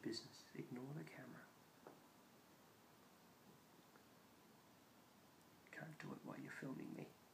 business. Ignore the camera. Can't do it while you're filming me.